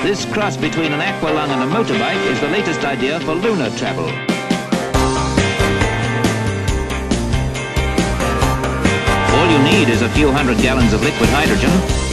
This cross between an aqualung and a motorbike is the latest idea for lunar travel. All you need is a few hundred gallons of liquid hydrogen,